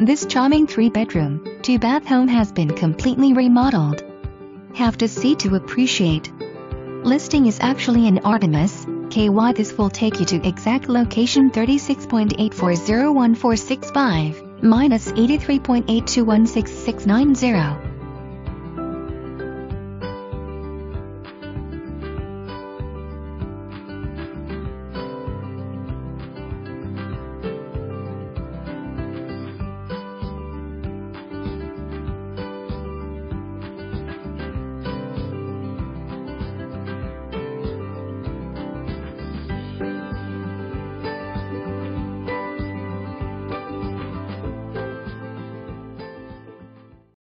This charming 3-bedroom, 2-bath home has been completely remodeled. Have to see to appreciate. Listing is actually in Artemis, KY. This will take you to exact location 36.840146.5, minus 83.8216.690.